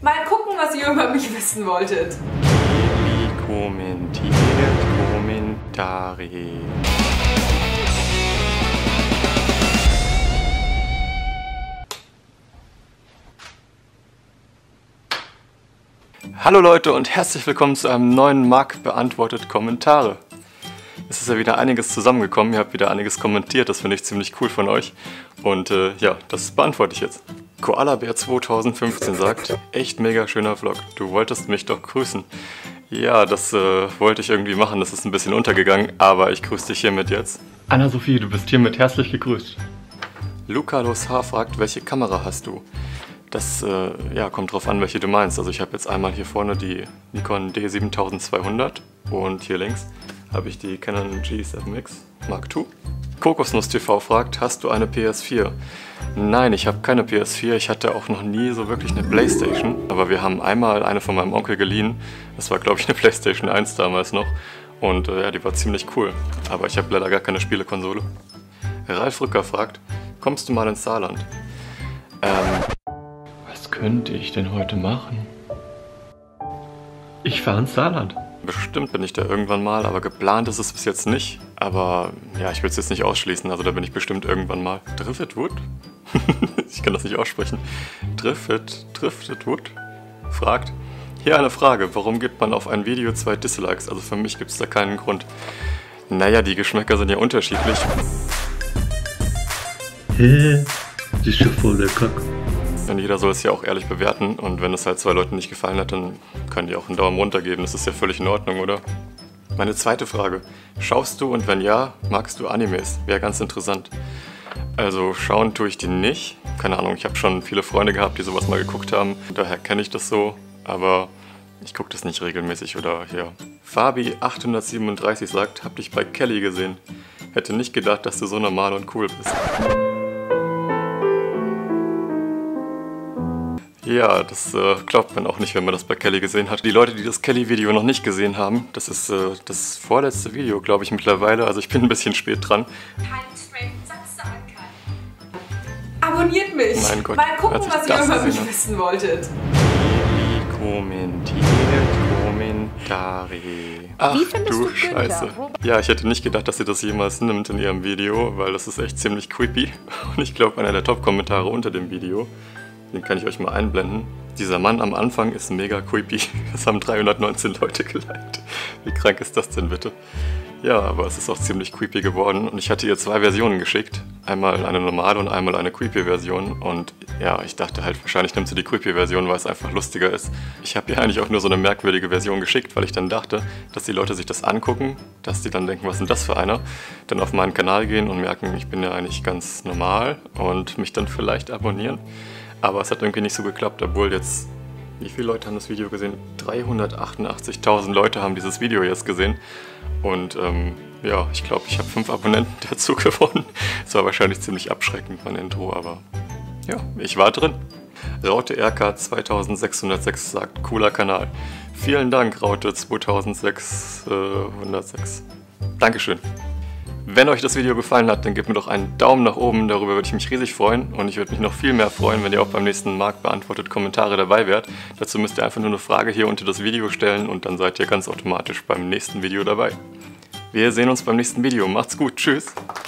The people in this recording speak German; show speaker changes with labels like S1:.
S1: Mal gucken, was ihr über mich wissen wolltet.
S2: Kommentiert Kommentare. Hallo Leute und herzlich willkommen zu einem neuen Marc beantwortet Kommentare. Es ist ja wieder einiges zusammengekommen, ihr habt wieder einiges kommentiert, das finde ich ziemlich cool von euch. Und ja, das beantworte ich jetzt. Koalabär 2015 sagt, echt mega schöner Vlog, du wolltest mich doch grüßen. Ja, das wollte ich irgendwie machen, das ist ein bisschen untergegangen, aber ich grüße dich hiermit jetzt. Anna-Sophie, du bist hiermit herzlich gegrüßt. Luca Los H. fragt, welche Kamera hast du? Das ja, kommt drauf an, welche du meinst. Also ich habe jetzt einmal hier vorne die Nikon D7200 und hier links habe ich die Canon G7X Mark II. Kokosnuss TV fragt, hast du eine PS4? Nein, ich habe keine PS4, ich hatte auch noch nie so wirklich eine Playstation, aber wir haben einmal eine von meinem Onkel geliehen, das war glaube ich eine Playstation 1 damals noch und ja, die war ziemlich cool, aber ich habe leider gar keine Spielekonsole. Ralf Rücker fragt, kommst du mal ins Saarland? Was könnte ich denn heute machen? Ich fahre ins Saarland. Bestimmt bin ich da irgendwann mal, aber geplant ist es bis jetzt nicht. Aber ja, ich will es jetzt nicht ausschließen, also da bin ich bestimmt irgendwann mal. Drifted Wood? Ich kann das nicht aussprechen. Drifted Wood? Fragt. Hier eine Frage, warum gibt man auf ein Video 2 Dislikes? Also für mich gibt es da keinen Grund. Naja, die Geschmäcker sind ja unterschiedlich.
S3: Hä? Die ist schon voll der Kack.
S2: Und jeder soll es ja auch ehrlich bewerten und wenn es halt 2 Leuten nicht gefallen hat, dann können die auch einen Daumen runter geben. Das ist ja völlig in Ordnung, oder? Meine zweite Frage. Schaust du und wenn ja, magst du Animes? Wäre ganz interessant. Also schauen tue ich die nicht. Keine Ahnung, ich habe schon viele Freunde gehabt, die sowas mal geguckt haben. Daher kenne ich das so, aber ich gucke das nicht regelmäßig oder ja. Fabi837 sagt, hab dich bei Kelly gesehen. Hätte nicht gedacht, dass du so normal und cool bist. Ja, das glaubt man auch nicht, wenn man das bei Kelly gesehen hat. Die Leute, die das Kelly-Video noch nicht gesehen haben, das ist das vorletzte Video, glaube ich, mittlerweile. Also ich bin ein bisschen spät dran.
S1: Keinen straighten Satz sagen kann. Abonniert mich!
S2: Mein Gott,
S1: mal gucken, was ihr über mich
S2: hat.
S1: wissen wolltet.
S2: Kommentiert Kommentare. Ach du Scheiße. Ja, ich hätte nicht gedacht, dass sie das jemals nimmt in ihrem Video, weil das ist echt ziemlich creepy. Und ich glaube, einer der Top-Kommentare unter dem Video, den kann ich euch mal einblenden. Dieser Mann am Anfang ist mega creepy. Das haben 319 Leute geliked. Wie krank ist das denn bitte? Ja, aber es ist auch ziemlich creepy geworden. Und ich hatte ihr 2 Versionen geschickt. Einmal eine normale und einmal eine creepy Version. Und ja, ich dachte halt, wahrscheinlich nimmt sie die creepy Version, weil es einfach lustiger ist. Ich habe ihr eigentlich auch nur so eine merkwürdige Version geschickt, weil ich dann dachte, dass die Leute sich das angucken, dass die dann denken, was ist denn das für einer? Dann auf meinen Kanal gehen und merken, ich bin ja eigentlich ganz normal und mich dann vielleicht abonnieren. Aber es hat irgendwie nicht so geklappt, obwohl jetzt, wie viele Leute haben das Video gesehen? 388.000 Leute haben dieses Video jetzt gesehen. Und ja, ich glaube, ich habe 5 Abonnenten dazu gewonnen. Das war wahrscheinlich ziemlich abschreckend, mein Intro, aber ja, ich war drin. Raute RK 2606 sagt, cooler Kanal. Vielen Dank, Raute 2606. Dankeschön. Wenn euch das Video gefallen hat, dann gebt mir doch einen Daumen nach oben, darüber würde ich mich riesig freuen. Und ich würde mich noch viel mehr freuen, wenn ihr auch beim nächsten Marc beantwortet Kommentare dabei wärt. Dazu müsst ihr einfach nur eine Frage hier unter das Video stellen und dann seid ihr ganz automatisch beim nächsten Video dabei. Wir sehen uns beim nächsten Video. Macht's gut, tschüss!